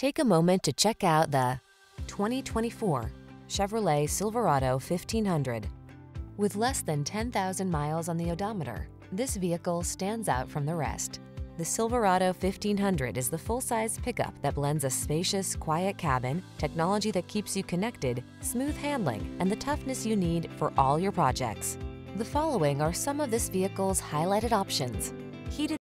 Take a moment to check out the 2024 Chevrolet Silverado 1500. With less than 10,000 miles on the odometer, this vehicle stands out from the rest. The Silverado 1500 is the full-size pickup that blends a spacious, quiet cabin, technology that keeps you connected, smooth handling, and the toughness you need for all your projects. The following are some of this vehicle's highlighted options: heated